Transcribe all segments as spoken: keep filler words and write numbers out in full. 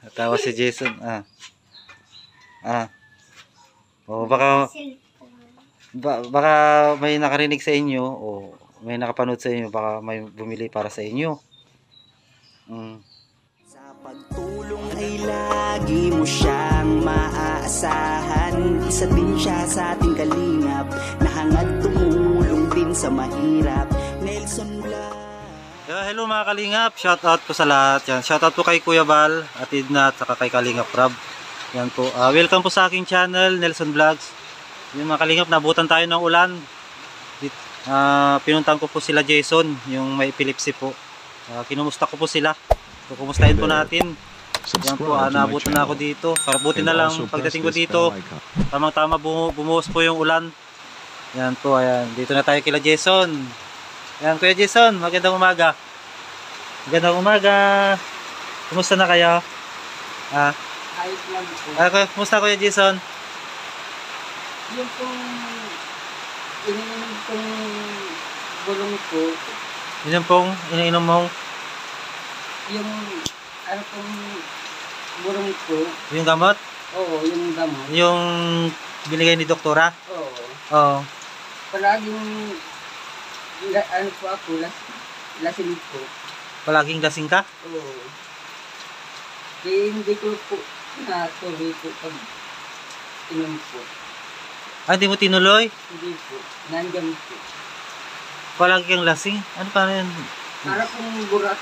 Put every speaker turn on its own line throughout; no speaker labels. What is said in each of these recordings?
Tawa si Jason. Ah. Ah. O baka ba, baka may nakarinig sa inyo o may nakapanood sa inyo, baka may bumili para sa inyo. Mm.
Sa pagtulong ay lagi mo siyang maaasahan. Isa din siya sa ating kalingap na hangad tumulong din sa mahirap. Nelson Vlog.
Yeah, hello mga kalingap, shout out po sa lahat. Yan, shout out po kay Kuya Bal, at Idna, at saka kay Kalingap Rob. Yan po. Uh, welcome po sa aking channel, Nelson Vlogs. Yung mga kalingap, nabutan tayo ng ulan. Uh, pinuntahan ko po sila Jason, yung may epilepsy po. Uh, kinumusta ko po sila. So, kumustahin po natin. Yan po, uh, nabutan na ako dito. Para buti na lang pagdating ko dito, tamang tama bumuhos po yung ulan. Yan po, ayan. Dito na tayo kila Jason. Yan, Kuya Jason, magandang umaga. Magandang umaga. Kumusta na kayo? Ah,
Ayos lang po.
ah, kumusta Kuya Jason?
Yung pong ininom kong bulong ko,
Yun yung pong iniinom mong,
yung ano pong bulong ko,
yung gamot?
oo, yung gamot,
Yung binigay ni doktora?
oo.
Oo.
Palaging, la- ano po ako, las, lasing po,
Palaging lasing ka?
oo. Kaya hindi ko po natuloy po pag inom po.
Ah, hindi mo tinuloy?
Hindi po, nandyan po.
Palagi kang lasing? Ano pa yun?
Para pong burat,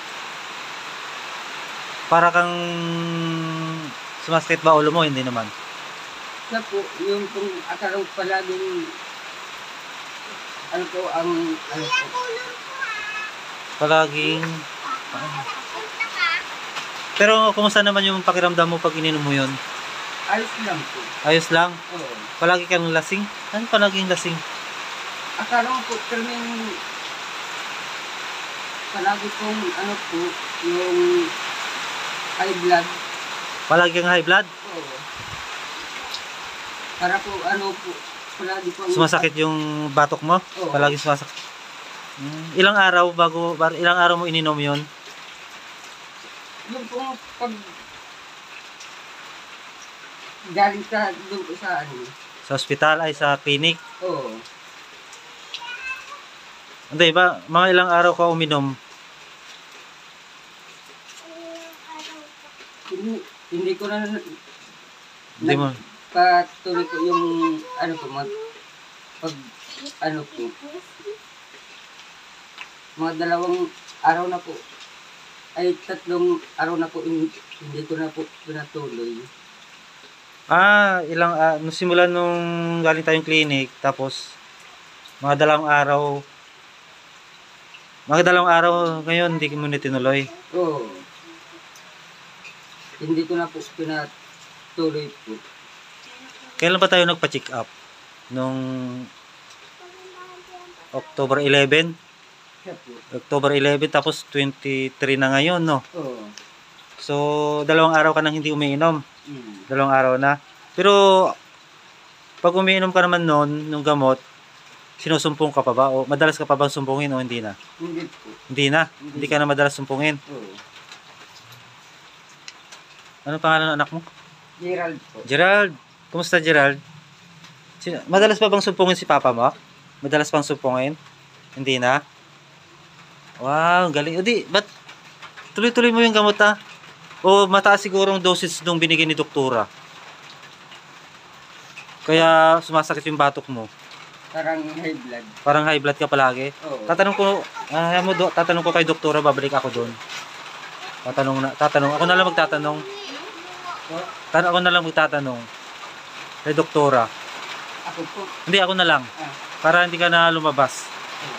Para kang sumasakit ba ulo mo? Hindi naman.
na po, yung pong akaraw palaging, ano po, ang, ano po,
Palaging... Pero kumusta naman yung pakiramdam mo pag ininom mo yun?
ayos lang po.
Ayos lang?
Oo.
Palagi kang lasing? Ano palaging lasing?
Akala ko po, kaming palagi pong ano po, yung high blood.
Palagi kang high blood?
Oo. Para po ano po, palagi pong...
Sumasakit yung batok mo?
Oo.
Palagi sumasakit. Hmm, ilang araw bago, bar- ilang araw mo ininom yun?
Yung pong pag... Galing sa, doon po sa ano.
Sa ospital ay sa clinic?
Oo.
Hindi ba? Mga ilang araw ka uminom?
Hindi, hindi ko na...
Hindi mo.
Patuloy po yung ano po, mag... Pag... Ano po. Mga dalawang araw na po. Ay, tatlong araw na po, hindi, hindi ko na po pinatuloy.
Ah, ilang, uh, nung simulan nung galing tayong clinic, tapos mga dalawang araw, mga dalawang araw ngayon, hindi mo na tinuloy.
Oo. Hindi ko na po pinatuloy po.
Kailan ba tayo nagpa-check up? Nung October eleven?
Siya po.
October eleven, tapos twenty-three na ngayon, no?
Oo.
So, dalawang araw ka nang hindi umiinom.
Mm.
Dalawang araw na. Pero, pag umiinom ka naman noon, nung gamot, sinusumpong ka pa ba? O madalas ka pa bang sumpungin o hindi na?
Hindi po.
Hindi na? Hindi,
Hindi.
ka na madalas sumpungin?
Oo.
Ano pangalan ng anak mo?
Gerald po.
Gerald. Kumusta Gerald? Sino- Madalas pa bang sumpungin si papa mo? Madalas pang sumpungin? Hindi na? Wow, galing. O di, ba't tuloy-tuloy mo yung gamot ha? O mataas siguro ang dosage nung binigay ni doktora? Kaya sumasakit yung batok mo.
Parang high blood.
Parang high blood ka palagi.
Oo.
Tatanong ko, ah, mo do, tatanong ko kay doktora, babalik ako doon. Tatanong na, tatanong, ako na lang magtatanong.
So,
Tan ako na lang magtatanong kay doktora.
ako po.
Hindi, ako na lang.
Ah.
Para hindi ka na lumabas.
Oo.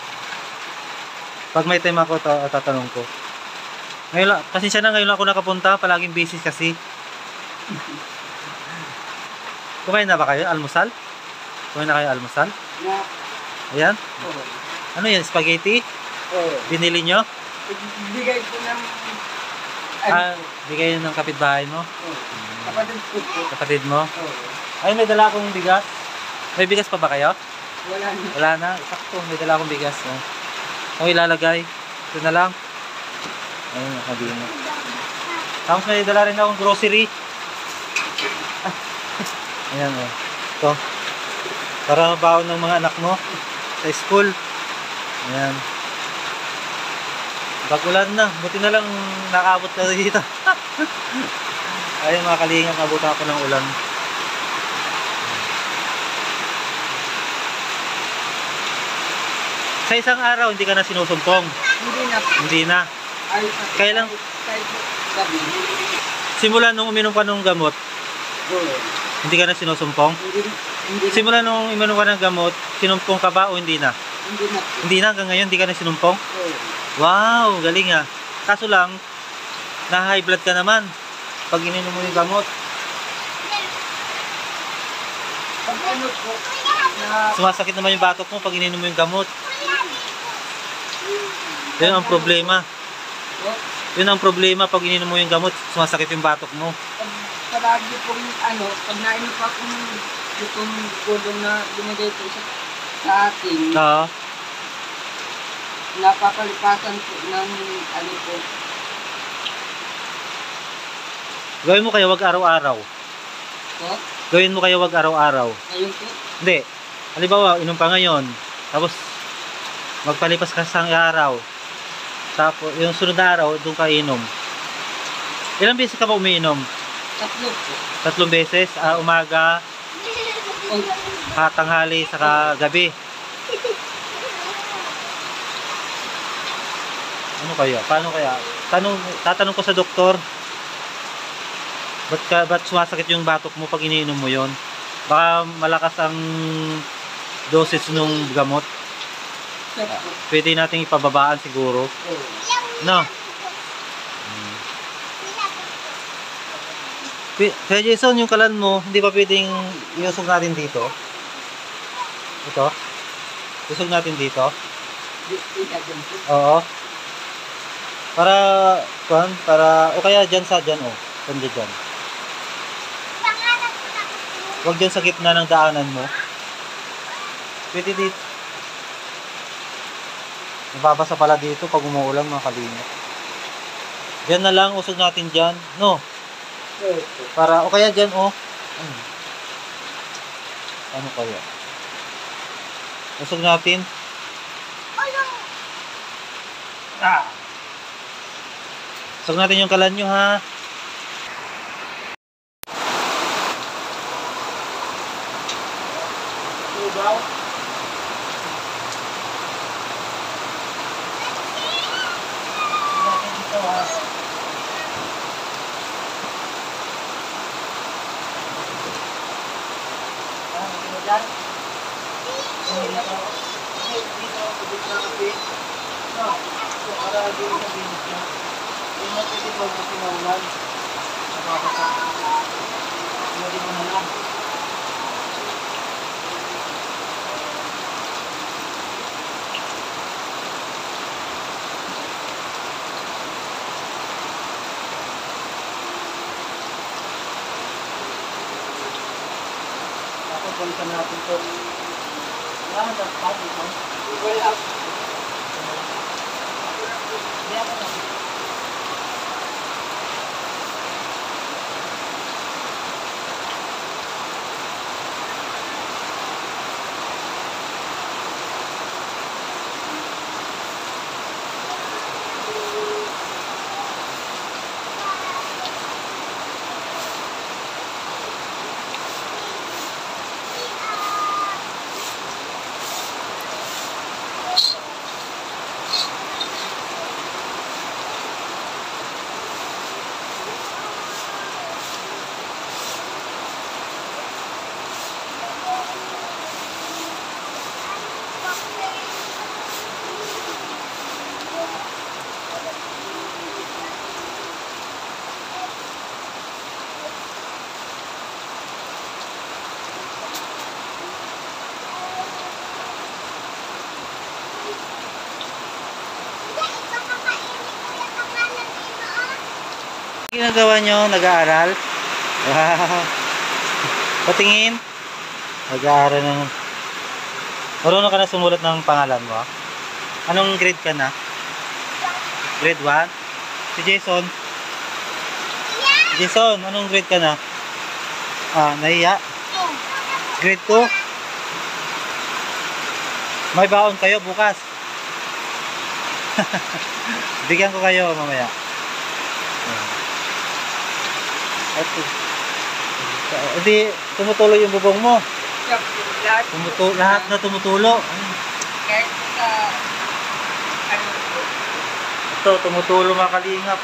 Pag may time ako, ta tatanong ko. Ngayon lang, kasi siya na ngayon lang ako nakapunta, palaging busy kasi. Kumain na ba kayo? Almusal? Kumain na kayo almusal?
Na,
Ayan.
oo.
Ano yan? Spaghetti?
Oo.
Binili nyo?
Bigay po ng... Ano?
Ah, bigay yun ng kapitbahay mo?
Oo. Kapatid ko po.
Kapatid mo?
Oo.
Ay, may dala akong bigas. May bigas pa ba kayo?
Wala na.
Wala na. Sakto, may dala akong bigas. Oh. Ako ilalagay. Ito na lang. Ayun, nakabi mo. Tapos may dala rin akong grocery. Ayan o. Ito. Para mabaon ng mga anak mo sa school. Ayan. Bagulan na. Buti na lang nakaabot na dito. Ayun mga kalingap, nabutan ako ng ulan. Sa isang araw, hindi ka na sinusumpong.
Hindi na po.
Hindi na.
Ay,
Kailan?
Kahit gabi.
Simula nung uminom ka ng gamot,
Oo.
hindi ka na sinusumpong?
Hindi, hindi, na,
Simula nung uminom ka ng gamot, sinumpong ka ba o hindi na?
hindi na po.
Hindi na, hanggang ngayon, hindi ka na sinumpong?
Oo.
Wow, galing ah. Kaso lang, na-high blood ka naman pag ininom mo yung gamot.
Pag ano po, na,
Sumasakit naman yung batok mo pag ininom mo yung gamot. Yun ang problema.
oh,
Yun ang problema pag ininom mo yung gamot, sumasakit yung batok mo.
pag palagi pong ano, pag nainom pa akong itong gulong na binigay po sa, sa atin,
Oo.
napapalipasan po ng ano po.
Gawin mo kaya wag araw-araw.
Po,
Gawin mo kaya wag araw-araw.
ngayon po,
Hindi. Halimbawa, inom pa ngayon. Tapos, magpalipas ka sa araw. Tapos, yung sunod na araw, doon ka inom. Ilang beses ka ba umiinom?
tatlo po.
Tatlong beses? Ah, umaga,
Oh,
ah, tanghali, saka gabi. Ano kaya? Paano kaya? Tanong, tatanong ko sa doktor. Ba't, ka, ba't sumasakit yung batok mo pag iniinom mo yon? Baka malakas ang dosage nung gamot.
siya po.
Pwede nating ipababaan siguro.
Oh.
No? P- Kaya Jason, yung kalan mo, hindi ba pwedeng iusog natin dito? Ito? Usog natin dito?
Di- di ka dyan po.
Oo. Para, kuan, para, o kaya dyan sa dyan, o. Kanda dyan. Huwag dyan sa gitna ng daanan mo. Pwede dito. Nababasa pala dito pag umuulan mga kalina. Diyan na lang, usog natin dyan. No?
Oh,
Para, o kaya dyan, o. Hmm. Ano kaya? Usog natin. Ah! Usog natin yung kalan nyo, ha?
Tubaw.
Natin dito, ha? Ah, hindi mo dyan? Hindi na ako. Hindi, dito ako, dito na kasi. No, so, para dito sa binis niya. Hindi mo pwede po kasi maulan. Nababasa. Pwede mo na lang. Tapos balikan natin to. Wala na pa dito.
Wala.
Hindi ako na. Ginagawa nyo? Nag-aaral? Wow. Patingin? Nag-aaral ng... Marunong ka na sumulat ng pangalan mo? Anong grade ka na? Grade one? Si Jason? Jason, anong grade ka na? Ah, nahiya? Grade two? May baon kayo bukas. Bigyan ko kayo mamaya. Ito. Hindi, tumutulo yung bubong mo.
Lahat,
Tumutulo, lahat na tumutulo.
kahit sa, ano po,
Ito, tumutulo mga kalingap.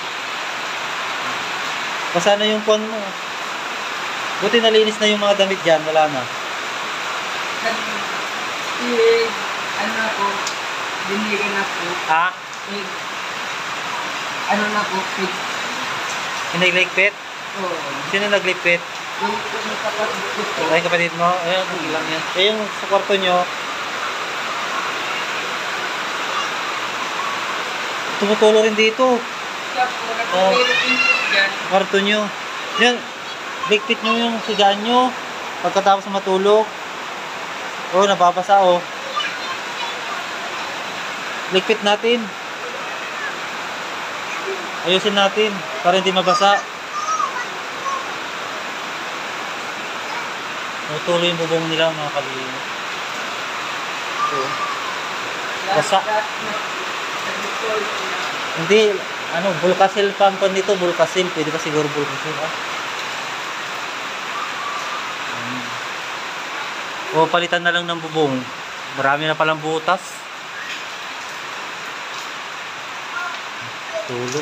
Basa na yung pon mo. Buti nalinis na yung mga damit dyan, wala na.
nag, eh, ano na po, binigyan na po,
Ha?
eh, ano na po, eh,
Pinagligpit?
oh,
Sino nagligpit?
yung, yung kapatid ko po,
Ay, kapatid mo? Ayan, ilang yan. Eh, yung sa kwarto nyo, tumutulo rin dito.
siya po, nagpapilip din po dyan,
Kwarto nyo. Yan, ligpit nyo yung sigaan nyo. Pagkatapos matulog. Oh, nababasa oh. Ligpit natin. Ayusin natin para hindi mabasa. Tutuloy yung bubong nila mga kalingap. Ito. Basa.
lahat, lahat na, nag-install po na,
Hindi, ano, Bulkasil pampan nito, Bulkasil. Pwede pa siguro Bulkasil, ah. Hmm. O, palitan na lang ng bubong. Marami na palang butas. Tulo.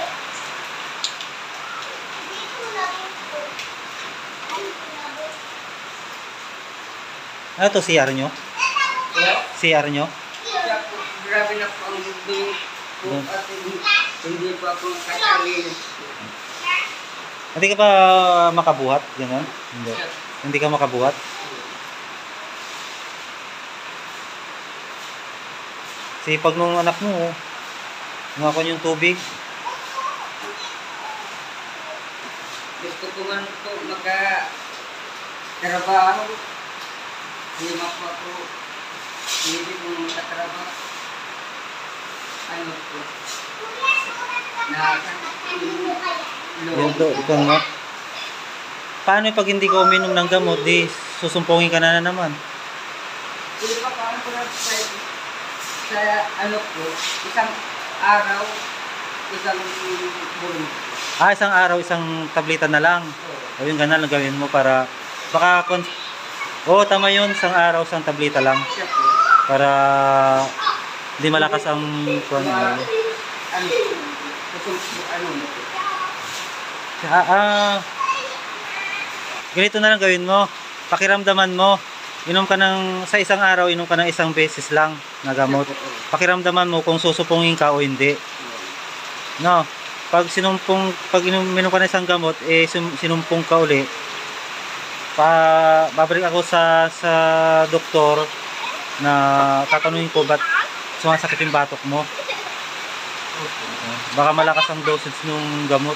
Ano to, C R nyo?
kaya,
C R nyo?
siya po, grabe na po ang bubong po
Hmm.
at hindi, hindi po ako nakakalinis.
Hindi ka ba makabuhat? Ganun? Hindi. Hindi ka makabuhat? Sipag nung anak mo, oh. Ngakon yung tubig.
Gusto ko man po maka trabaho. Hindi po ako hindi po makatrabaho. Ano po? Nakakan
Yan to, ikaw nga. Paano pag hindi ka uminom ng gamot, di susumpungin ka na, na naman?
Hindi pa paano ko na sa, sa ano po, isang araw, isang buwan.
Ah, isang araw, isang tableta na lang. O yung ganun lang gawin mo para baka kon Oo, tama yun, isang araw, isang tableta lang
Siya po.
para hindi malakas ang kung
Ma-
ano.
ano, kusum- ano,
Ah, ah, ganito na lang gawin mo. Pakiramdaman mo. Inom ka ng sa isang araw, inom ka ng isang beses lang na gamot. Pakiramdaman mo kung susupungin ka o hindi. No. Pag sinumpong pag inom, inom ka ng isang gamot, eh sum- sinumpong ka uli. Pa babalik ako sa sa doktor na tatanungin ko ba't sumasakit yung batok mo. Baka malakas ang dosage ng gamot.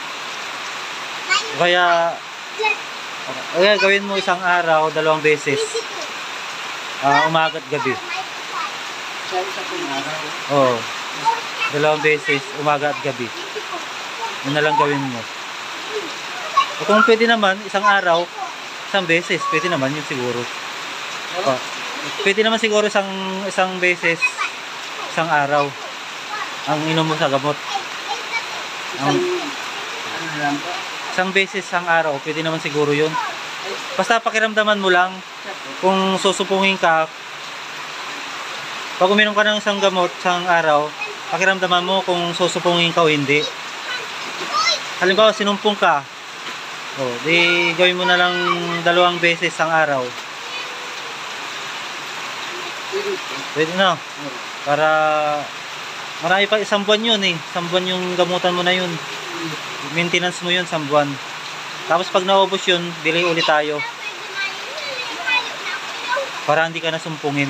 Kaya kaya gawin mo isang araw, dalawang beses. Ah, umaga at gabi.
sa isa pong araw.
Oo. Dalawang beses, umaga at gabi. Yun na lang gawin mo. O kung pwede naman, isang araw, isang beses, pwede naman yun siguro. Oh. Pwede naman siguro isang isang beses, isang araw ang inom mo sa gamot. Ang
Ano lang po?
isang beses, isang araw, pwede naman siguro yun. Basta pakiramdaman mo lang
Siya po.
kung susupungin ka. Pag uminom ka ng isang gamot, isang araw, pakiramdaman mo kung susupungin ka o hindi. Halimbawa, sinumpong ka. O, di gawin mo na lang dalawang beses ang araw.
Pwede po.
Pwede na. Para marami pa, isang buwan yun eh. Isang buwan yung gamutan mo na yun. Maintenance mo yun, isang buwan. Tapos pag naubos yun, bili ulit tayo. Para hindi ka nasumpungin.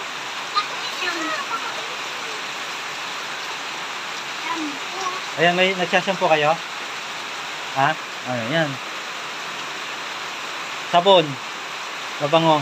Ayan, may nagsashampoo kayo? Ha? Ayan, yan. Sabon. Mabango.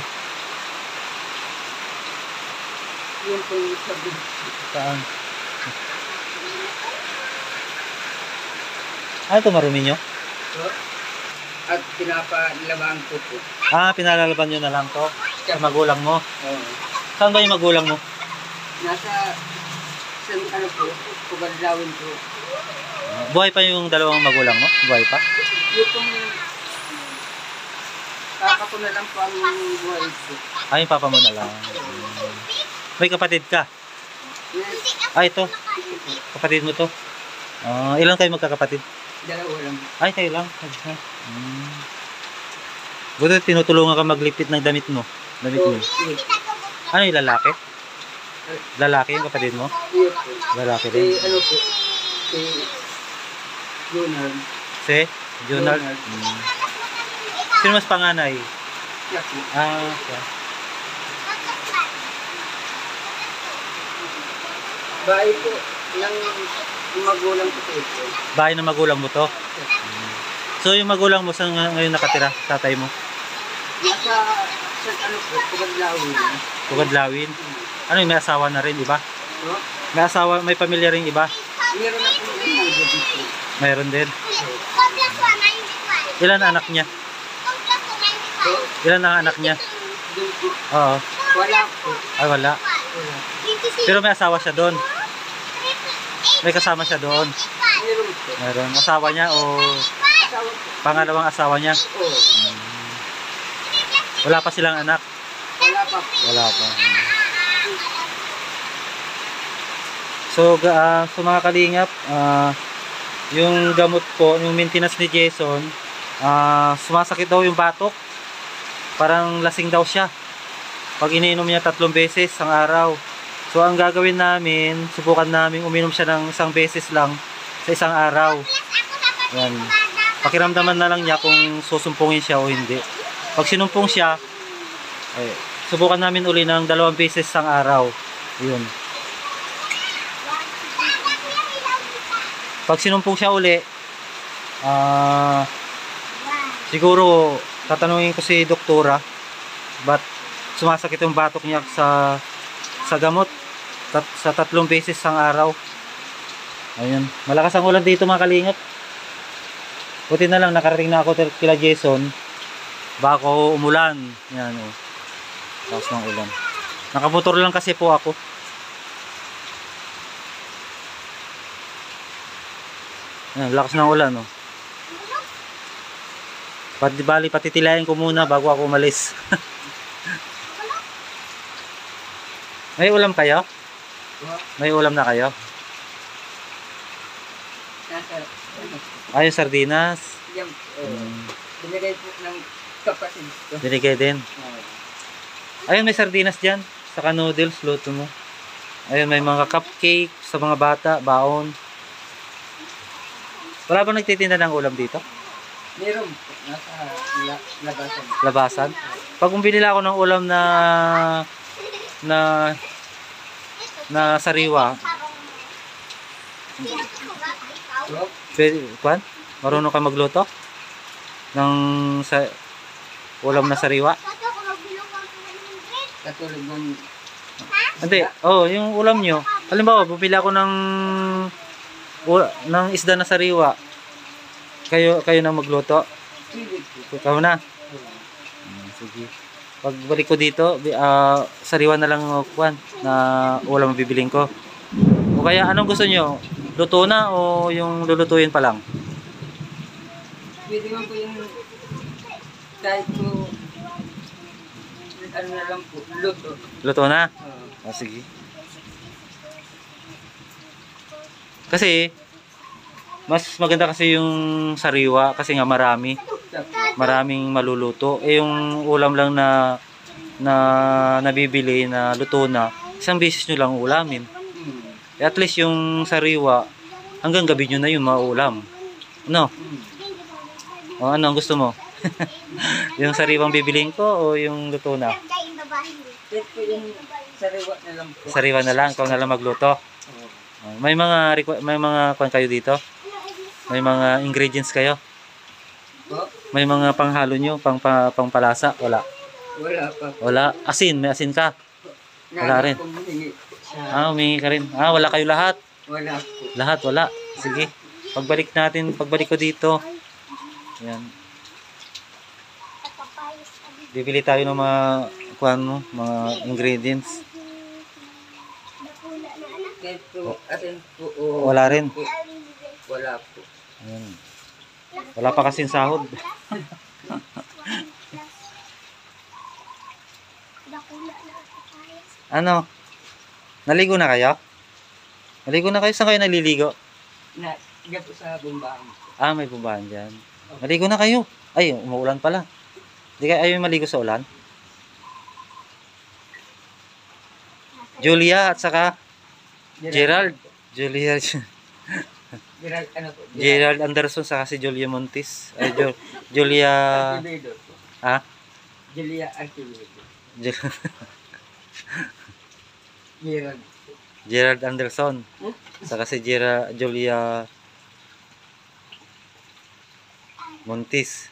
Yun po yung sabi.
Saan? Ano ito, marumi nyo?
po. At pinapalabaan ko po.
Ah, pinalalaban nyo na lang to sa magulang mo.
Oo.
Saan ba yung magulang mo?
Nasa, sa ano po, Pugadlawin po.
Ah, buhay pa yung dalawang magulang mo? Buhay pa?
Yung pong, kaka ko na lang po ang buhay po.
Ah, yung papa mo na lang. May kapatid ka?
Yes,
Ah, ito. Kapatid mo to. Ah, ilan kayo magkakapatid?
dalawa lang.
Ay, kayo lang. Hmm. Buti tinutulungan ka maglipit ng damit mo. Damit mo.
Yes.
Ano yung lalaki? Lalaki yung kapatid mo?
Yes po.
Lalaki
Si
din.
ano po, si Junard.
Si? Junard?
Junard.
Hmm. Sino mas panganay?
Siya po.
Ah, siya.
Bahay po ng magulang ko po ito.
Bahay ng magulang mo to? So yung magulang mo saan nga- ngayon nakatira? Tatay mo?
Nasa, sa ano po, Pugadlawin.
Tugadlawin? Ano yung may asawa na rin, iba?
So,
May asawa, may pamilya rin iba?
meron na po yung mga dito.
Mayroon din. Ilan anak niya?
So,
Ilan ang anak niya?
doon po,
Oo.
wala po.
Ay, wala.
Wala.
Pero may asawa siya doon. May kasama siya doon.
Meron po.
Mayroon. Asawa niya o
Asawa po.
pangalawang asawa niya?
Oo.
Wala pa silang anak?
Wala pa po.
Wala pa. So, ga- ah, so mga kalingap, ah, yung gamot po, yung maintenance ni Jason, ah, sumasakit daw yung batok. Parang lasing daw siya. Pag iniinom niya tatlong beses ang araw. So, ang gagawin namin, subukan namin uminom siya ng isang beses lang sa isang araw. Yan. Pakiramdaman na lang niya kung susumpungin siya o hindi. Pag sinumpong siya, eh, subukan namin uli ng dalawang beses ang araw. Yun. Pag sinumpong siya uli, ah, siguro tatanungin ko si doktora ba't sumasakit yung batok niya sa sa gamot tat, sa tatlong beses ang araw. Ayun, malakas ang ulan dito mga kalingap. Buti na lang nakarating na ako kila Jason bako umulan. Yan oh. Lakas ng ulan. Nakamotor lang kasi po ako. Yan, lakas ng ulan oh. Pati bali patitilayin ko muna bago ako umalis. May ulam kayo? May ulam na kayo?
Nasa, ano,
Ay, sardinas.
yan po.
Hmm.
Binigay po ng kapatid ko.
Binigay din.
Oo.
Ayun, may sardinas dyan. Saka noodles, luto mo. Ayun, may mga cupcake sa mga bata, baon. Wala ba nagtitinda ng ulam dito?
Meron po. Nasa la, labasan.
Labasan? Pag bumili ako ng ulam na na na sariwa,
So,
pwede, kwan? Marunong ka magluto? Ng sa ulam na sariwa?
katulad ng
Hindi. Oh, yung ulam nyo. Halimbawa, bumili ako ng u- ng isda na sariwa. Kayo kayo na magluto.
silig po.
Ikaw na. Hmm, sige. Pagbalik ko dito, bi- ah, sariwa na lang oh, kwan na ulam ang bibiling ko. O kaya anong gusto nyo? Luto na o yung lulutuin pa lang?
Pwede man po yung kahit po ano na lang po, luto.
Luto na?
Oo.
Ah, sige. Kasi mas maganda kasi yung sariwa kasi nga marami. Maraming maluluto. Eh yung ulam lang na na nabibili na luto na, isang beses nyo lang ulamin.
Hmm.
Eh, at least yung sariwa, hanggang gabi nyo na yun maulam. No?
Hmm.
O ano ang gusto mo? Yung sariwang bibiling ko o yung luto na?
Kahit po yung sariwa na lang po.
Sariwa na lang, ikaw na lang magluto.
Oo.
O, may mga requ- may mga kwan kayo dito? May mga ingredients kayo?
Po?
May mga panghalo nyo, pang, pang pangpalasa? Wala.
Wala pa po.
Wala. Asin, may asin ka? Wala rin.
Pong humingi sa
Ah, humingi ka rin. Ah, wala kayo lahat?
wala po.
Lahat, wala. Sige. Pagbalik natin, pagbalik ko dito, Yan. Bibili tayo ng mga kuan mo, mga ingredients.
Kahit po, atin po, oh,
Wala rin.
po, wala po.
Ayan. Wala pa kasing sahod. Ano? Naligo na kayo? Naligo na kayo? Saan kayo naliligo?
Na, diyan po sa bumbahan.
Ah, may bubahan dyan. Naligo na kayo. Ay, umuulan pala. Hindi kayo ayaw maligo sa ulan? Julia at saka Gerald. Julia.
Gerald, ano po?
Gerald Anderson saka si Julia Montis. Ay, Jo- Julia...
Artivedo po.
Ha?
Julia Artivedo.
Ju-
Gerald.
Gerald Anderson.
Hmm?
Saka si Jera, Julia Montis.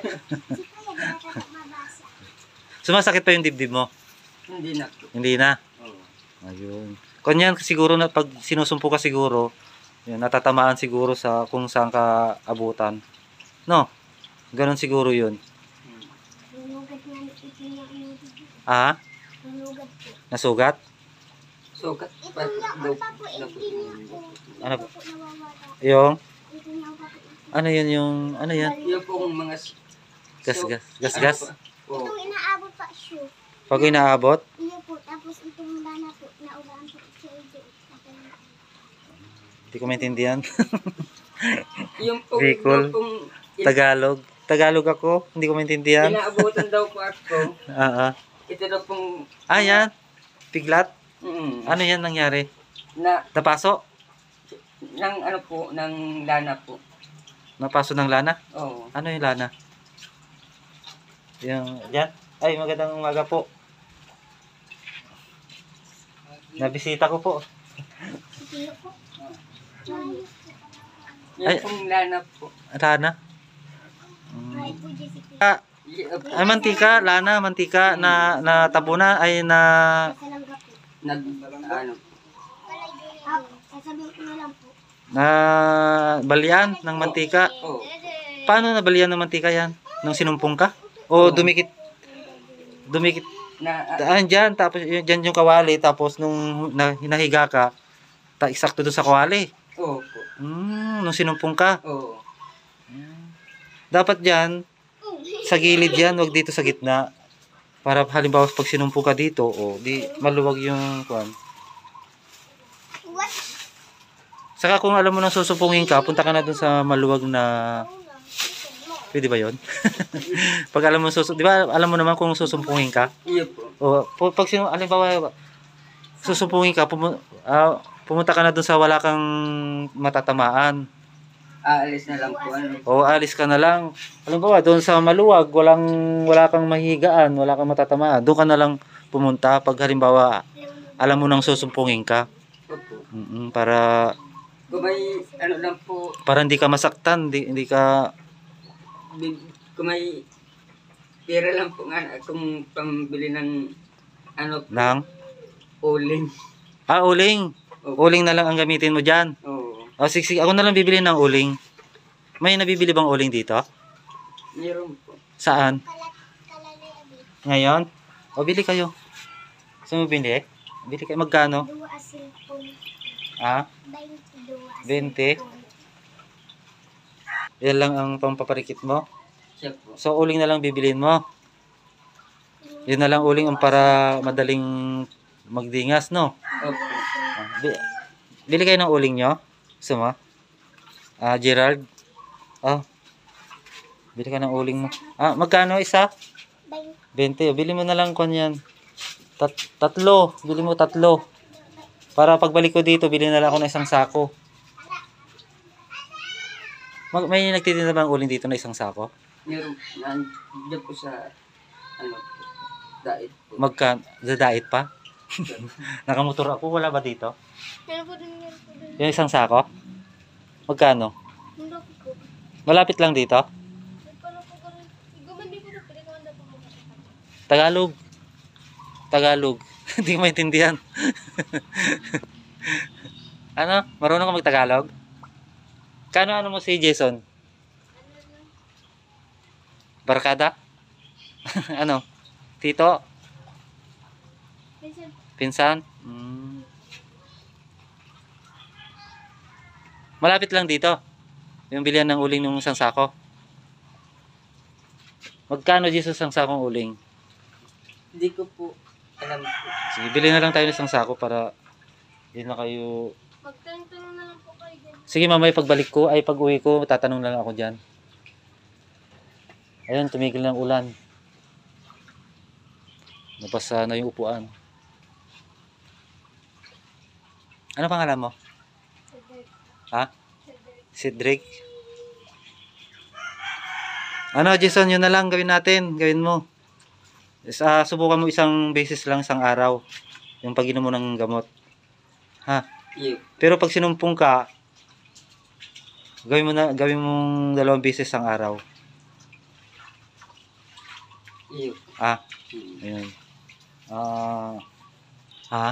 Sumasakit pa yung dibdib mo?
Hindi na po.
Hindi na.
Oo.
Ayun. Kunyan siguro na pag sinusumpo ka siguro, yun, natatamaan siguro sa kung saan ka abutan. No? Ganon siguro yun. Ah? Nasugat?
Sugat pa daw po.
Ano? Yung? Ano yun yung, ano yan?
Yung pong mga...
Gas, gas, gas, gas.
Oo.
Itong inaabot pa siya.
Pag inaabot,
Iyo po. Tapos itong lana po, naulaan po siya ito.
hindi ko maintindihan.
Yung pong...
Bicol.
yung pong
Tagalog. Tagalog ako, hindi ko maintindihan.
inaabutan daw po ako.
Ah, ah.
Ito daw pong...
Ah, yan. Piglat.
Mm,
Ano yan nangyari?
na,
Napaso?
ng ano po, ng lana po.
Napaso ng lana?
Oo.
Ano yung lana? Yung, yan. Ay, magandang umaga po. Nabisita ko po.
Iyo po.
Yung
Ay.
pong lana po.
Lana?
Ay po, Jessica.
Ah,
Yung
ay, mantika, lana, mantika na na tabuna ay na
Salangga po.
nag, ano,
Ah, sasabihin ko na lang po.
na balian ng mantika.
oh,
Paano na balian ng mantika yan? Nung sinumpong ka? O dumikit dumikit
na, ah,
daan dyan, tapos yun, dyan yung kawali, tapos nung na, hinahiga ka, ta, eksakto doon sa kawali.
oo po,
Hmm, nung sinumpong ka.
oo.
Dapat dyan, sa gilid yan, wag dito sa gitna. Para halimbawa pag sinumpong ka dito, o di maluwag yung kwan.
What?
Saka kung alam mo nang susumpungin ka, punta ka na dun sa maluwag na... Pwede ba yun? Pag alam mo susu... Di ba alam mo naman kung susumpungin ka?
Iyo po,
O pu- pag sinu... Halimbawa, susumpungin ka, pumu- ah, pumunta ka na dun sa wala kang matatamaan.
aalis na lang po, ano,
O alis ka na lang. Halimbawa, doon sa maluwag, walang, wala kang mahigaan, wala kang matatamaan. Doon ka na lang pumunta pag halimbawa, alam mo nang susumpungin ka.
opo.
Mm-mm, para
Kung may, ano lang po,
para hindi ka masaktan, hindi, hindi ka
big- kung may pera lang po nga, kung pambili ng, ano,
nang
uling.
ah uling.
Opo.
Uling na lang ang gamitin mo diyan.
Oo.
O sige, sige, ako na lang bibili ng uling. May nabibili bang uling dito?
Meron po.
Saan?
Kalat, kalalay abi.
Ngayon? O bili kayo. Gusto mo bili? Bili kayo. Magkano?
Dua asin po.
Ah?
Dua asin
Bente?
po.
Yan lang ang pampaparikit mo.
Siya po.
So uling na lang bibilin mo. Yun na lang uling ang para madaling magdingas, no?
Opo.
Ah, bi- bili kayo ng uling nyo. Gusto mo? Ah, Gerald. Ah. Bili ka ng uling mo. Ah, magkano isa?
Bente.
bente. O, bili mo na lang kon yan. Tat tatlo. Bili mo tatlo. Para pagbalik ko dito, bili na lang ako ng isang sako. Mag may nagtitinda bang uling dito na isang sako?
Meron, nandiyan po sa, ano po, diet po.
Magka, dadait pa? Nakamotor ako, wala ba dito?
Meron po din meron po din.
Yung isang sako? Magkano?
Meron po.
Malapit lang dito?
Parang po parang, guman din po na pwede naman na po.
Tagalog. Tagalog. Hindi ko maintindihan. Ano? Marunong ka mag-Tagalog? Kano ano mo si Jason? Barkada? Ano? Tito?
Minsan,
Pinsan? Mm. Malapit lang dito. Yung bilihan ng uling ng isang sako. Magkano Jesus ang sakong uling?
Hindi ko po alam po.
Sige, bili na lang tayo ng isang sako para hindi na kayo...
magtanong-tanong na lang po kayo dyan.
Sige, mamaya pagbalik ko, ay pag-uwi ko, tatanong na lang ako dyan. Ayun, tumigil ng ulan. Nabasa na yung upuan. Ano pangalan mo?
Cedric.
Ha?
Cedric.
Cedric? Ano, Jason, yun na lang gawin natin. Gawin mo. Is, ah, subukan mo isang beses lang, isang araw. Yung pag-inom mo ng gamot. Ha?
Iyo.
Pero pag sinumpong ka, gawin mo na, gawin mong dalawang beses ang araw.
Iyo.
Ah,
Hmm.
ayun. Ah, ha?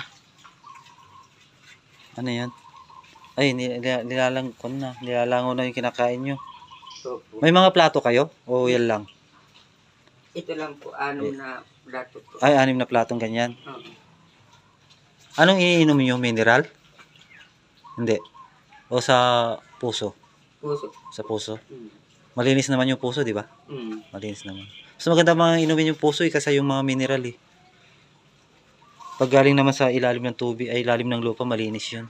Ano yan? Ay, nil- nil- nilalang ko na. Nilalango na yung kinakain nyo.
Opo.
May mga plato kayo? O yan lang?
Ito lang po, anom na plato po.
Ay, anim na platong ganyan.
Oo.
Anong iniinom nyo? Mineral? Hindi. O sa puso?
Puso.
Sa puso?
Hmm.
Malinis naman yung puso, di ba?
Hmm.
Malinis naman. Mas maganda mga inumin yung puso eh, kasi yung mga mineral eh. Pag galing naman sa ilalim ng tubig, ay ilalim ng lupa, malinis yun.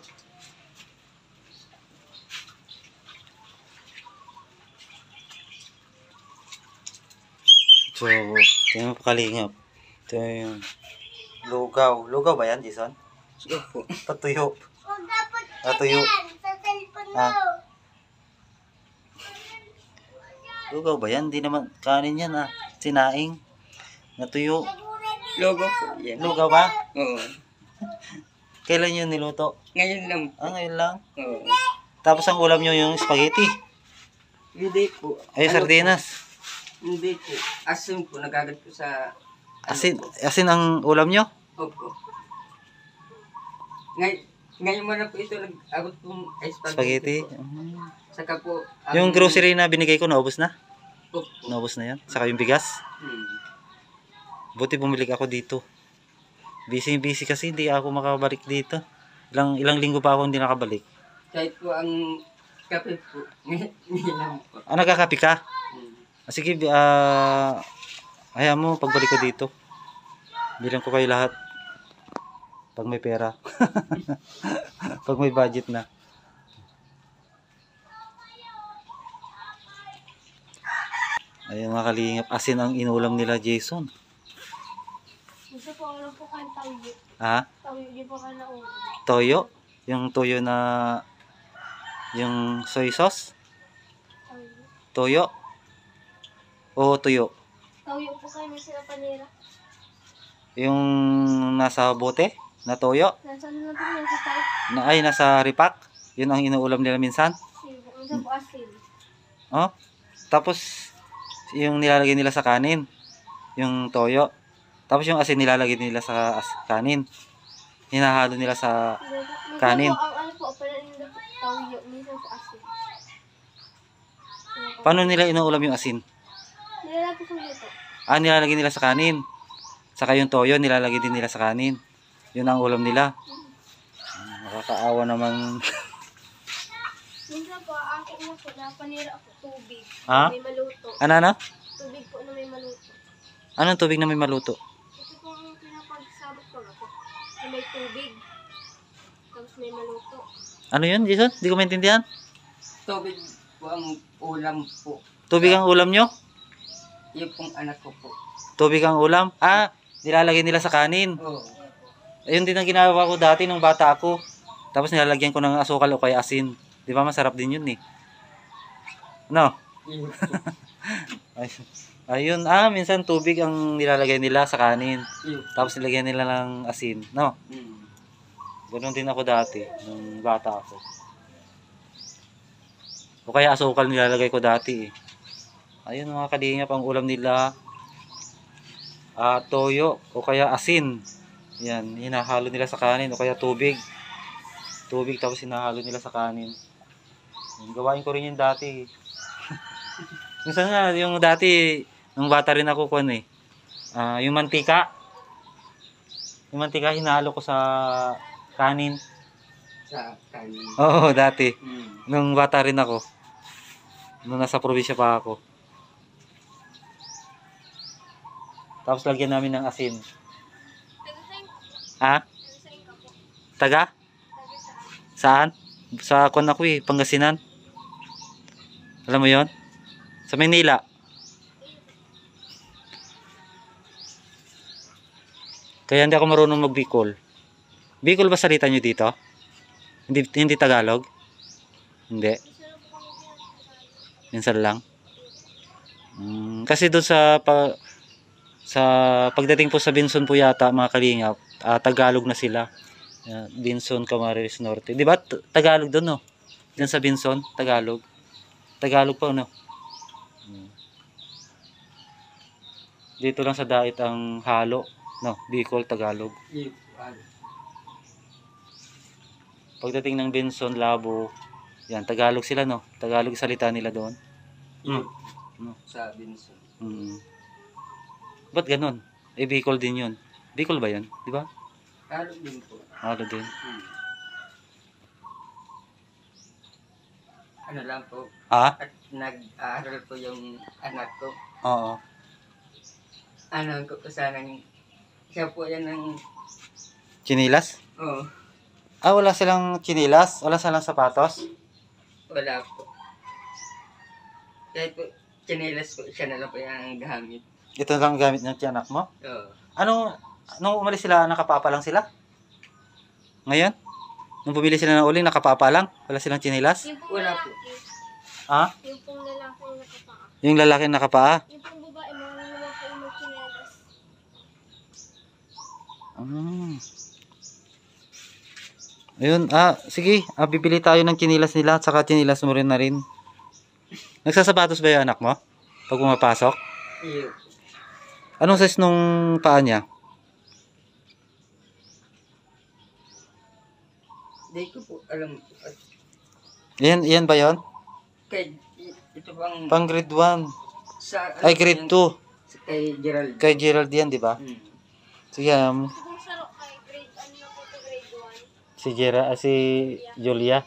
So, tingnan mo Kalingap. Ito yung lugaw. Lugaw ba yan, Jason?
Opo.
Patuyo.
Huwag dapat
Patuyo.
sa cellphone mo.
Ah. Lugaw ba yan? Hindi naman kanin yan ah. Sinaing. Natuyo.
Logo po yan.
Lugaw ba?
Oo.
Kailan yun niluto?
Ngayon lang po.
Ah, ngayon lang.
Oo.
Tapos ang ulam nyo yung spaghetti.
Hindi po.
Ay,
Ano
sardinas.
po? Hindi po. Asin po, nagagat po sa... ano
Asin,
po.
asin ang ulam nyo?
Opo. Ngay ngayon mo na po ito nag-abot po ay spaghetti,
Spaghetti.
po.
Mm.
Saka po...
Yung
ang-
grocery na binigay ko, naubos na?
Opo.
Naubos na yan. Saka yung bigas.
Hmm.
Buti bumili ako dito. Busy-busy kasi hindi ako makabalik dito. Ilang, ilang linggo pa ako hindi nakabalik.
Kahit po ang kape po, hindi lang po.
Ah, nagkakapi ka?
Hmm.
Ah, sige, ah... hayaan mo, pagbalik ko dito. Bilang ko kayo lahat. Pag may pera. Pag may budget na. Ayun mga kalingap. Asin ang inulam nila Jason.
Gusto po ako lang po kayo tawyo.
Ha?
Tawyo, di po kayo na ulo.
Toyo? Yung toyo na... yung soy sauce?
Tawyo.
Toyo? O tuyo?
Tawyo po kayo may sila panira.
Yung nasa bote? Na toyo?
Nasa ano na po yan sa tayo.
Na, ay, nasa ripak? Yun ang inuulam nila minsan?
Minsan po asin.
Oh? Tapos, yung nilalagay nila sa kanin. Yung toyo. Tapos yung asin nilalagay nila sa as- kanin. Hinahalo nila sa...
Minsan
Kanin.
po ang ano po, pananin na po tawyo. Minsan po asin.
Paano nila inuulam yung asin?
Nilalagay ko dito.
Ah, nilalagay nila sa kanin. Saka yung toyo, nilalagay din nila sa kanin. Yun ang ulam nila. Ah, nakakaawa naman.
Minsan po, akin na po, na panira ako tubig.
Ha?
May maluto.
Ano, ano?
Tubig po na may maluto.
Anong tubig na may maluto?
Ito po ang pinapagsabot ko na po. Na may tubig. Tapos may maluto.
Ano yun, Jason? Hindi ko maintindihan.
Tubig po ang ulam po.
Tubig ang ulam nyo?
Yung pong anak ko po.
Tubig ang ulam? Ah, nilalagay nila sa kanin.
Oo.
Ayun din ang ginagawa ko dati nung bata ako. Tapos nilalagyan ko ng asukal o kaya asin. Di ba masarap din yun eh. No?
Yun po.
Ay, ayun, ah, minsan tubig ang nilalagay nila sa kanin.
Yun.
Tapos nilagyan nila ng asin. No?
Hmm.
Ganun din ako dati nung bata ako. O kaya asukal nilalagay ko dati eh. Ayun mga kalingap, ang ulam nila ah, toyo o kaya asin. Yan, hinahalo nila sa kanin o kaya tubig. Tubig tapos hinahalo nila sa kanin. Yung gawain ko rin yun dati. Minsan nga, yung dati Nung bata rin ako kuan eh. Ah, yung mantika. Yung mantika hinalo ko sa kanin.
Sa kanin.
Oo, dati.
Hmm.
Nung bata rin ako. Nung nasa probinsya pa ako. Tapos lagyan namin ng asin. Ha? Taga? Saan? Sa kuan ako eh, Pangasinan. Alam mo yon? Sa Manila. Kaya hindi ako marunong mag-Bicol. Bicol ba salita nyo dito? Hindi, hindi Tagalog? Hindi. Minsan lang. Mm, kasi doon sa pa, sa pagdating po sa Binson po yata mga kalingap, ah, Tagalog na sila. Uh, Binson, Camarines Norte. Di ba T- Tagalog doon no? Diyan sa Binson, Tagalog. Tagalog pa no? Hmm. Dito lang sa dait ang halo. No, Bicol, Tagalog.
Yung, ano,
Pagdating ng Binson, Labo, yan, Tagalog sila, no? Tagalog salita nila doon. Mm.
yung sa Binson.
Mm. Ba't ganun? Eh, Bicol din yun. Bicol ba yun? Di ba?
Halo din po.
Halo din.
Hmm. Ano lang po.
Ah?
At nag-aaral po yung anak ko.
Oo.
Ano ko po sana yung siya po yan ng
Chinilas?
oh,
Ah, wala silang chinilas? Wala silang sapatos?
wala po. Kahit po chinelas po, siya na lang po yung gamit.
Ito lang gamit ng tiyanak mo?
Oo.
Ano, nung umalis sila, nakapapa lang sila? Ngayon? Nung bumili sila ng uling, nakapapa lang? Wala silang chinilas?
Yung pong
Wala po.
lalaki.
Ah?
Yung pong lalaki yung nakapaa.
Yung lalaki nakapaa?
Yung pong babae, mga naman po yung chinelas.
Mm. Ayun, ah, sige, ah, bibili tayo ng chinilas nila, saka chinilas mo rin na rin. Nagsasapatos ba yung anak mo? Pag pumapasok?
Iyo.
Anong size nung paa niya?
Hindi ko po alam po. At
Yan, yan ba yon?
kay, ito bang
Pang grade one.
sa ano
Ay,
po
grade
yung-
two.
sa kay Gerald.
Kay Gerald yan, di ba?
Hmm.
Sige, um,
Kung saro kay grade, ano na po ito, grade one.
si Gerald, ah, si Julia.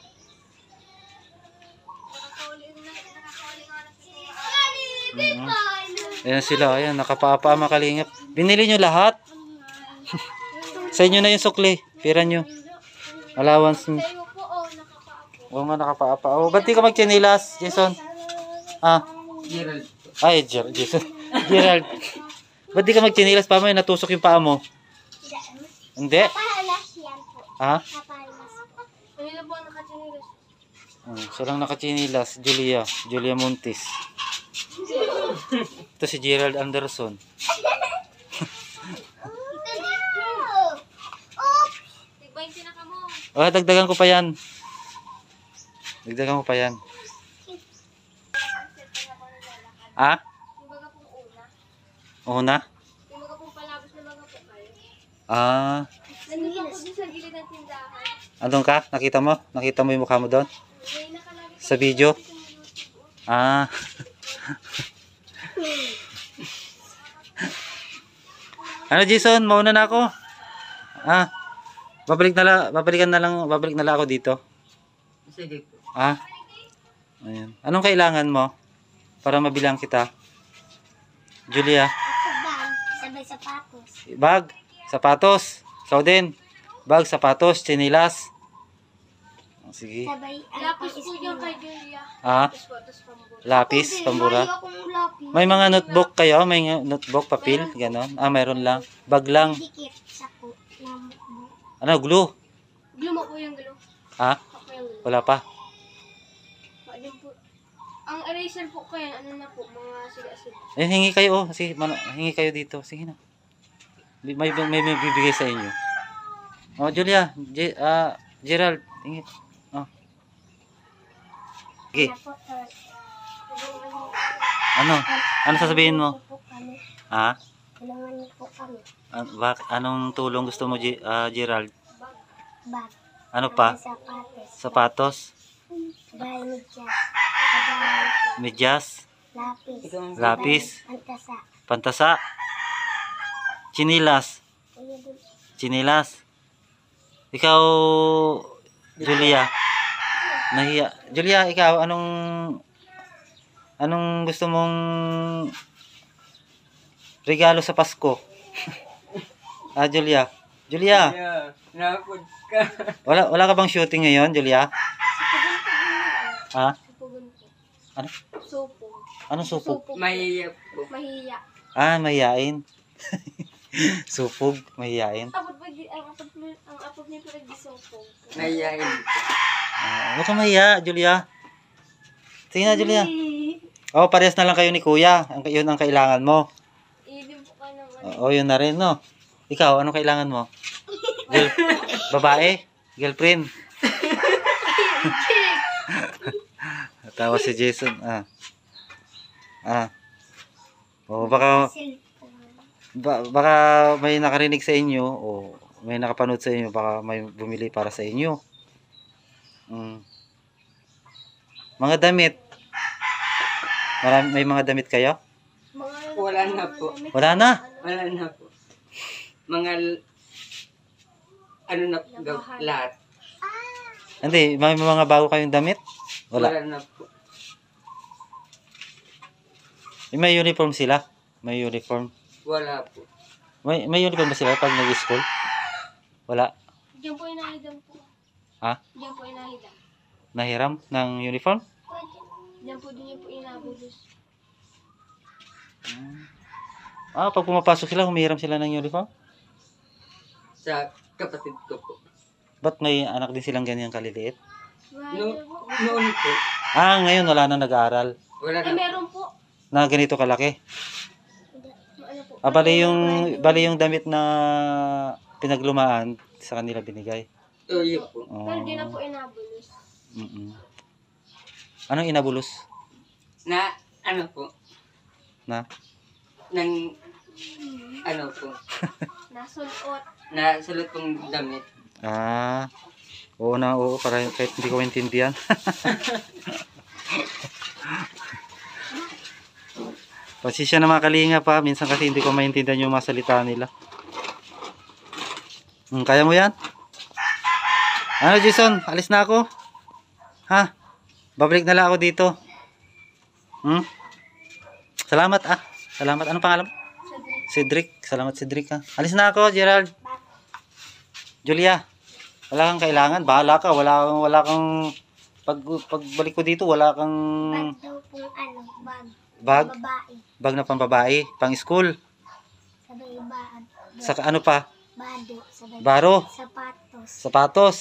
Nakakawali na, nakakawali nga na si
Mhm. Ayan sila, ayan, nakapapa makalingap. Binili nyo lahat? Sa inyo na yung sukli. Pira nyo. Allowance.
Sa'yo po, oh, nakapaa po.
Oo nga, nakapaapa. Oh, ba't di ka magchinilas, Jason? Ah,
Gerald.
ay, Ger Jason. Gerald. Ba't di ka magchinilas pa mo? Natusok yung paa mo. Hindi?
Pahalas yan po.
Ha?
Papalas. Ayun na po ang nakachinilas.
Oh, siya lang nakachinilas. Julia. Julia Montes. Ito si Gerald Anderson.
Tigbayin na ka mo.
Oh, dagdagan ko pa yan. Dagdagan ko pa yan. Ah?
Yung baga pong una.
Una?
Yung baga pong palabas na baga po kayo.
Ah.
Nandun ako din sa gilid ng tindahan.
Andun ka? Nakita mo? Nakita mo yung mukha mo doon?
May nakalagay
Sa video? Ah. Ano, Jason? Mauna na ako. Ah. Babalik na lang, babalikan na lang, babalik na lang ako dito.
Sige po.
Ah. Ayan. Anong kailangan mo para mabilang kita? Julia.
Ako ba? Sabay sapatos.
Bag, sapatos. Ikaw din. Bag, sapatos, chinilas. Oh, sige.
Sabay. Lapis po yung kay Julia.
Ah,
Tapos po, tapos pambura.
lapis, pambura.
akong lapis.
May mga notebook kayo? May nga- notebook, papel, ganon? Ah, mayroon lang. Bag lang.
Dikit sa ko. Ng
Ano, glue?
glue mo po yung glue.
Ha?
Ako yung glue.
Wala pa.
Ayun po. Ang eraser po kayo, ano na po, mga siga-siga.
Eh, hingi kayo, oh. Sige, man, hingi kayo dito. Sige na. May, may, may, may bibigay sa inyo. Oh, Julia. J, ah, Gerald. Hingi. Oh. Sige. Ano? Ano sasabihin mo? Ha?
Kailangan niyo po kami.
An bak anong tulong gusto mo, G ah, Gerald?
Bag.
Ano pa?
Sapatos.
Sapatos?
Sabay medyas. Sabay
Medyas?
lapis.
Ikaw ang
Lapis?
Ang Pantasa.
Pantasa. Chinilas. Chinilas. Ikaw, Julia. Nahiya. Julia, ikaw, anong anong gusto mong regalo sa Pasko? Ah, Julia. Julia,
Yeah, nakapod ka.
wala wala ka bang shooting ngayon, Julia? Ha?
Supugon po.
Ano?
Supog.
Anong supog?
Supog.
Mahiyap po.
Mahiya.
Ah, mahiyain. Supog, mahiyain.
Apod pa di, ang apod mo, ang apod niya pa nag-supog.
Mahiyain po.
Ah, huwag kang mahiya, Julia. Sige na, Julia. Oh, parehas na lang kayo ni Kuya. Ang yun ang kailangan mo.
Ilim po ka ng ano.
Oo, yun na rin, no? Ikaw, anong kailangan mo? Girl, babae? Girlfriend? Tawa si Jason. Ah. Ah. O, baka, ba, baka may nakarinig sa inyo o may nakapanood sa inyo, baka may bumili para sa inyo. Mm. Mga damit. Marami, may mga damit kayo?
Mga,
Wala na po.
Wala na.
Wala na po. Mga, l- ano na po, gaw- lahat.
Hindi, may mga bago kayong damit? Wala.
Wala na po.
May uniform sila? May uniform?
Wala po.
May, may uniform ba sila pag nag-school? Wala.
Diyan po inahidam po.
Ha?
Diyan po inahidam.
Nahiram ng uniform?
Diyan po din niyo po inabulos.
Ah, pag pumapasok sila, humihiram sila ng uniform?
Sa kapatid ko po.
Ba't may anak din silang ganyan kaliliit?
No,
Mahal po.
noon po.
Ah, ngayon wala na nag-aaral.
Wala
Eh,
na po.
meron po.
Na ganito kalaki.
Ano po?
Ah, bali yung, bali yung damit na pinaglumaan sa kanila binigay.
Oh, yun po.
Oh.
Pero di na po inabulos.
Mm-mm. Anong inabulos?
Na, ano po,
Na?
ng, ano po,
Nasulot.
na sulot pong damit.
Ah, oo na, oo, para kahit hindi ko maintindihan. Pasisya na mga kalinga pa, minsan kasi hindi ko maintindihan yung mga salita nila. Hmm, kaya mo yan? Ano, Jason? Alis na ako? Ha? Babalik na lang ako dito. Hmm? Salamat ah. Salamat. Anong pangalan mo? Cedric. Salamat Cedric ha. Alis na ako, Gerald. Julia. Wala kang kailangan. Bahala ka. Wala kang, wala kang, pag, pagbalik ko dito, wala kang
Bag daw pong ano, bag.
bag.
Babae.
Bag na pang babae. Pang school.
Sabay baan.
Sa ano pa?
Bado. Sabay
Baro.
sapatos.
Sapatos.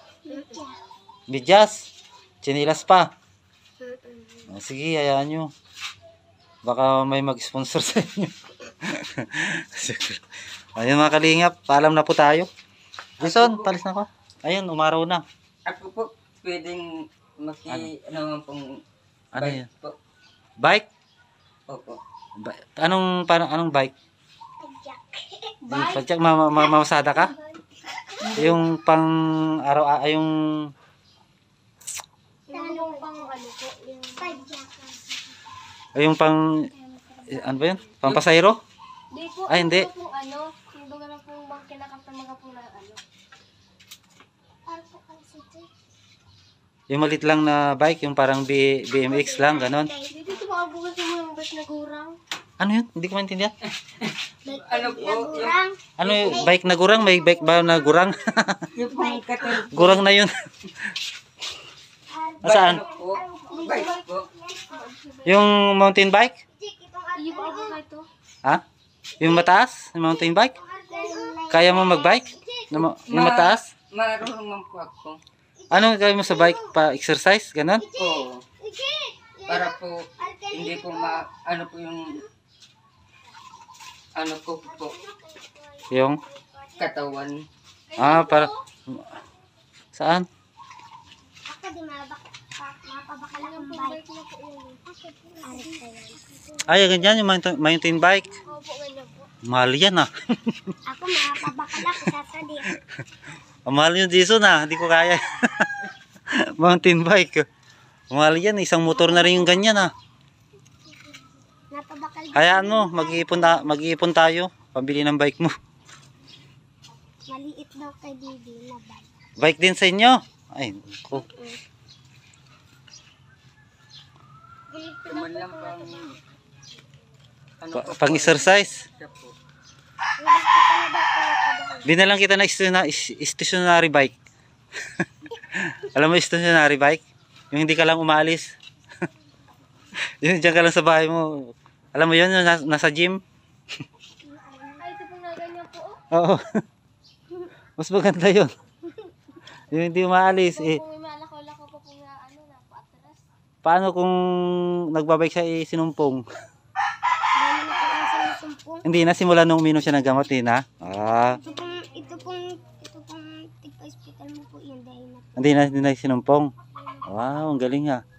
Bidyas. Chinilas pa. Ah, sige, hayaan nyo. Baka may mag-sponsor sa inyo. Ayun mga kalingap, paalam na po tayo. Jason, talis na ako. Ayun, umaraw na.
Ako po, pwedeng maki, ano, man pong
Ano
bike
yan?
po.
Bike?
Opo.
Ba- anong, parang, anong bike? Yung
Bike?
Pagtsak, ma ma mamasada ka? Yung pang araw, ah, yung,
Yung pang ano po, yung padyak.
yung pang, eh, ano ba yun? Pang pasayro?
Di po,
Ay, hindi.
yung pong ano, yung baga na pong bang kinakasama po na ano. Ano po ang city?
Yung malit lang na bike, yung parang B BMX lang, ganon.
Di dito makabukas yung mga bike na gurang.
Ano yun? Hindi ko maintindihan.
Ano po, yung,
Ano yung bike na gurang? May bike ba na gurang?
yung pong katal,
Gurang na yun. Saan?
ano po, bike po.
Yung mountain bike?
Iyo po ako ito.
Ha? Yung mataas? Yung mountain bike? Kaya mo mag-bike? Na ma- Yung mataas?
Marunong man po ako.
Ano gawin mo sa bike? Pa-exercise? Ganon?
Oo. Para po, hindi po ma, ano po yung, ano po po,
Yung?
katawan.
Ah, para... Saan?
Ako di mabak mapabakal ang bike na po yun. Arit ka yan.
Ay, ganyan yung mountain, mountain bike.
Opo, ganyan po.
Mahal yan ah.
Ako mapabakal ako sa sadi.
Ang mahal yung Jason ah. Hindi ko kaya. Mountain bike. Mahal yan. Isang motor na rin yung ganyan ah.
Napabakal bakal.
Hayaan mo, mag-iipon, na, mag-iipon tayo. Pambili ng bike mo.
Maliit daw kay Didi na bike.
Bike din sa inyo. Ay, ko.
Ito man lang pang... Ano
Pa,
po
pang
po,
exercise.
siya po.
Gusto ko na daw kaya padahan.
Binalang kita na stationa- is- stationary bike. Alam mo stationary bike? Yung hindi ka lang umaalis. Yung diyan ka lang sa bahay mo. Alam mo yun, yung nas- nasa gym?
Ay, ito pong naganyan po.
Oo. Mas maganda yun. Yung hindi umaalis. Eh,
Kung may malakaw-lakaw pa po na ano, na paatras.
paano kung nagbabike siya eh, sinumpong?
Dahil na po ang sinusumpong.
Hindi na, simula nung uminom siya ng gamot eh na. Ah,
Ito pong, ito pong, ito pong tigpa-hospital mo po yun dahil na.
hindi na, hindi na sinumpong. Wow, ang galing ah.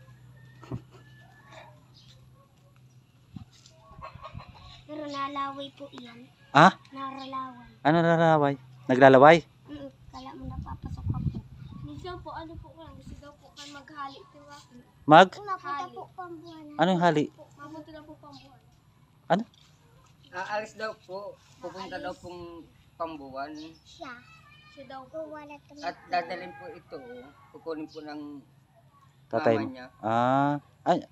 Pero nalaway po iyan.
Ah?
Naralaway.
Ano nalalaway? Naglalaway?
Mm, kala mo napapasok ka po. Minsan po, ano po lang, gusto daw po kayo maghali, diba?
Mag?
Napunta po pambuhan.
Ano yung hali?
Mapunta na po pambuhan.
Ano?
Aalis daw po. Pupunta daw pong Pambuan.
Siya. Siya daw po. Wala
At dadalhin po ito. Kukunin po ng
Tatay
mama
mo.
niya.
Ah. Ay.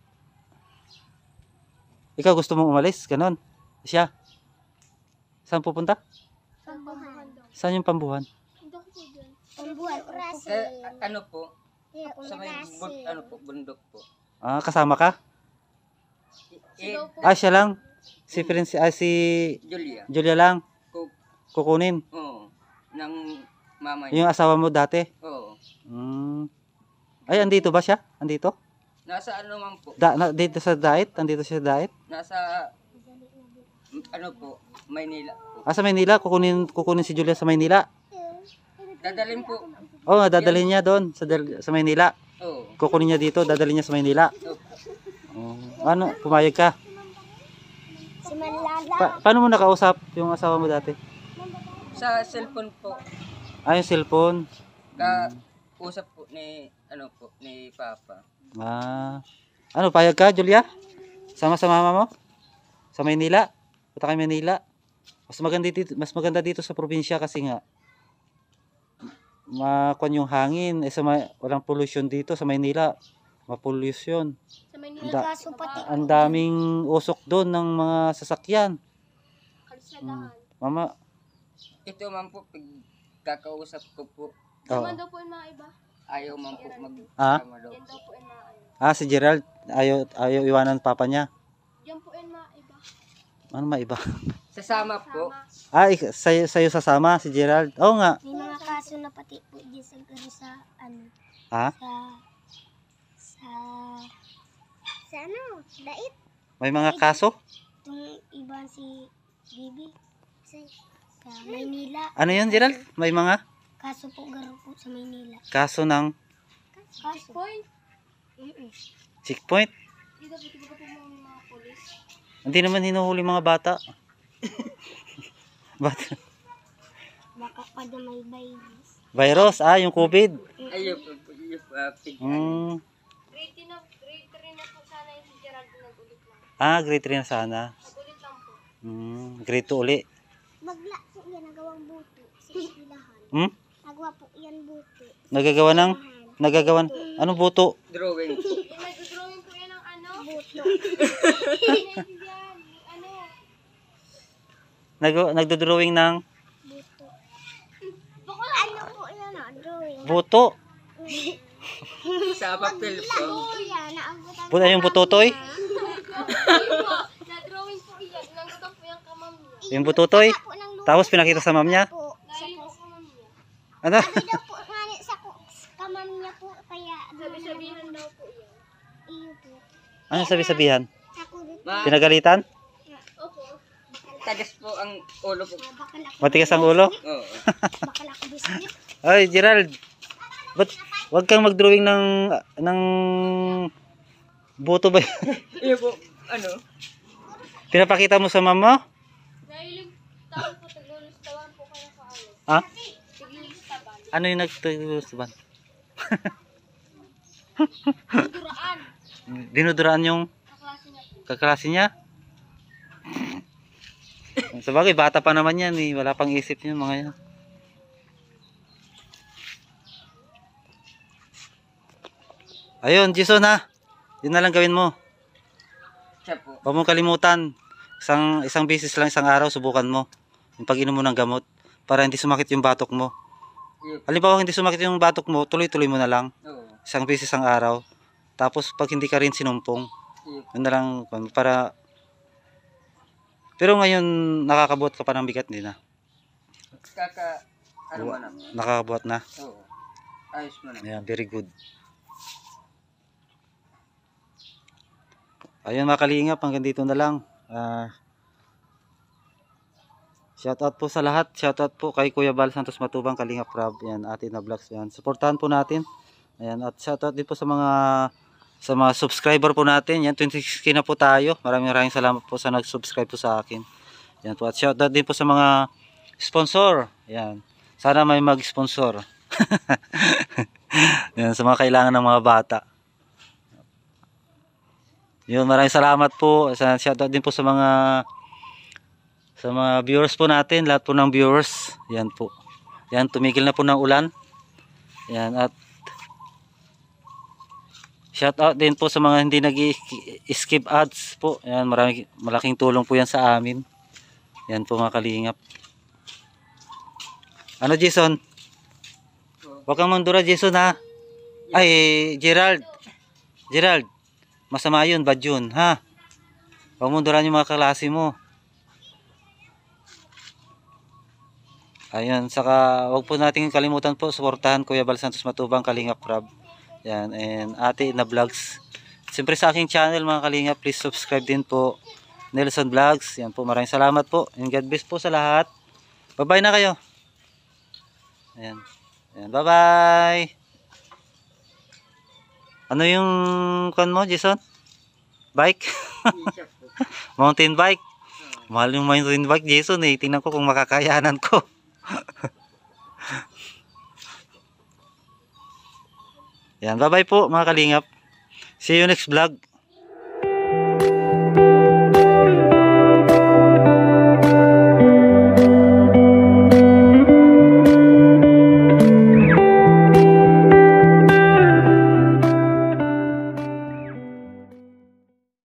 Ikaw gusto mong umalis? Ganon. Siya. Saan pupunta?
Pambuhan daw.
Saan yung Pambuhan?
Hindi ko po dyan. Pambuhan. Orasi.
Eh, a- ano po? Sa may
Orasi.
bun, ano po, bundok po.
Ah, kasama ka?
Eh,
Ah, siya lang. Si Prince, ah, si
Julia.
Julia lang.
Ku-
Kukunin.
Oo. Ng mama niya.
Yung asawa mo dati.
Oo.
Hmm. Ay, andito ba siya? Andito?
Nasa ano man po.
Da, na, dito sa diet? Andito siya sa diet?
Nasa ano po, Maynila po.
Ah, sa Maynila. Kukunin, kukunin si Julia sa Maynila.
Dadalhin po.
Oo, oh, dadalhin niya doon sa, Del- sa Maynila.
Oo.
Kukunin niya dito, dadalhin niya sa Maynila. Oh. Ano, pumayag ka?
Si Manlala.
Pa- paano mo nakausap yung asawa mo dati?
Sa cellphone po.
Ah, yung cellphone.
Ka usap po ni ano po ni Papa.
Ah. Ano, payag ka, Julia? Sama sa mama mo? Sa Maynila? Punta kay Maynila. Mas maganda dito, mas maganda dito sa probinsya kasi nga makuan yung hangin. Eh, sa may, walang pollution dito sa Maynila. Mapollution.
Sa Manila.
Da-
Kaso pati.
Ang daming usok doon ng mga sasakyan.
Kalsadahan.
Mama,
Ito man po pag kakausap ko po.
oh.
daw po yung mga iba.
Ayaw man po mag
Ah?
sama daw.
Yan daw po yung mga ano.
Ah, si Gerald, ayaw, ayaw iwanan papa niya.
Yan po yung mga iba.
Ano maiba?
Sasama po.
Ah, ik- sayo, sayo sasama si Gerald. Oo nga.
May mga kaso na pati po dyan sa, sa ano.
Ha?
Sa sa sa ano? Dait.
May mga kaso?
Itong iba si Bibi. Sa, sa Maynila.
Ano yun, Gerald? May mga
Kaso po garo po sa Maynila.
kaso ng
Kaso? Point? Mm-mm.
checkpoint?
Dito po tiba po mga polis.
Hindi naman hinuhuli mga bata. Bata.
Baka pa na may virus.
Virus, ah, yung COVID.
Ayaw po po yung uh, pig.
Hmm.
Grade three na, grade three na po sana yung si Gerald nag-ulit lang.
Ah, grade three na sana.
Nag-ulit lang po.
Hmm, grade two uli.
Magla po yan, nagawang buto sa eskwelahan.
Hmm?
Nagawa po yan buto.
Nagagawa ng nagagawa ng- anong buto?
Drawing.
Yung nag-drawing po yan ng ano? Buto. Yan, ano?
Nag nagdo-drawing ng
Buto. Ano po yan ah, drawing?
buto.
Sa papel po.
Buto yan, naabutan
Buto yung butotoy.
na-drawing po yan, nanggutan po yung kamam niya.
Yung butotoy.
Po ng lupa
Tapos pinakita sa ma'am niya.
po. Sa po. Kamam niya.
Ano?
Sabi daw po nga ni- sa ku- kamam niya po, kaya sabi-sabihan daw po yan. Iyo po.
Ano sabi-sabihan?
Sa kulot.
Ma,
Pinagalitan?
Opo.
tagas po ang ulo po.
Bakal ako.
Matigas ang ulo?
Oo.
Bakal ako biscuit.
Ay, Gerald. Ba't wag kang mag-drawing ng ng buto ba? yun?
Iyo po, ano?
Pinapakita mo sa mama?
Nahilig taon po, taglulus tawan po kayo sa ano.
Ha?
Taglulus taban.
Ano yung nagtutulungan?
Duraan.
Dinuduraan yung
Kaklase niya po.
kaklase niya? Sa bagay, bata pa naman yan eh. Wala pang isip yun mga yan. Ayun, Jason ha. Yun na lang gawin mo.
Siya po.
Huwag mong kalimutan. Isang, isang beses lang, isang araw, subukan mo. Yung pag-inom mo ng gamot. Para hindi sumakit yung batok mo.
Yep.
Halimbawa, hindi sumakit yung batok mo, tuloy-tuloy mo na lang.
Oo.
Isang beses, isang araw. Tapos, pag hindi ka rin sinumpong,
Yep.
yun na lang, para... Pero ngayon, nakakabuhat ka pa ng bigat, hindi na.
Kaka, ano mo na?
Nakakabuhat na.
Oo. Ayos mo na.
Ayan, very good. Ayun mga kalingap, hanggang dito na lang. Uh, shoutout po sa lahat. Shoutout po kay Kuya Bal Santos Matubang, Kalingap Rob. Yan, atin na vlogs yan. Suportahan po natin. Ayan, at shoutout din po sa mga sa mga subscriber po natin. Yan, twenty-six K na po tayo. Maraming maraming salamat po sa nag-subscribe po sa akin. Yan po. At shoutout din po sa mga sponsor. Yan. Sana may mag-sponsor. Yan, sa mga kailangan ng mga bata. Yun, maraming salamat po. Shoutout din po sa mga sa mga viewers po natin, lahat po ng viewers. Yan po. Yan, tumigil na po ng ulan. Yan, at shoutout din po sa mga hindi nag-skip ads po. Yan, maraming malaking tulong po yan sa amin. Yan po mga kalingap. Ano, Jason? Huwag kang mandura, Jason ha. Ay, Gerald. Gerald. Masama yun, bad yun, ha? Huwag mo duran yung mga klase mo. Ayun, saka huwag po natin kalimutan po, suportahan Kuya Bal Santos Matubang, Kalingap Rob. Yan, and Ate na Vlogs. Siyempre sa aking channel mga Kalingap, please subscribe din po. Nelson Vlogs. Yan po, maraming salamat po. And God bless po sa lahat. Bye-bye na kayo. Ayan. Ayan, bye-bye. Ano yung kan mo, Jason? Bike?
Siya po.
Mountain bike? Mahal yung mountain bike, Jason eh. Tingnan ko kung makakayanan ko. Yan, bye-bye po mga kalingap. See you next vlog.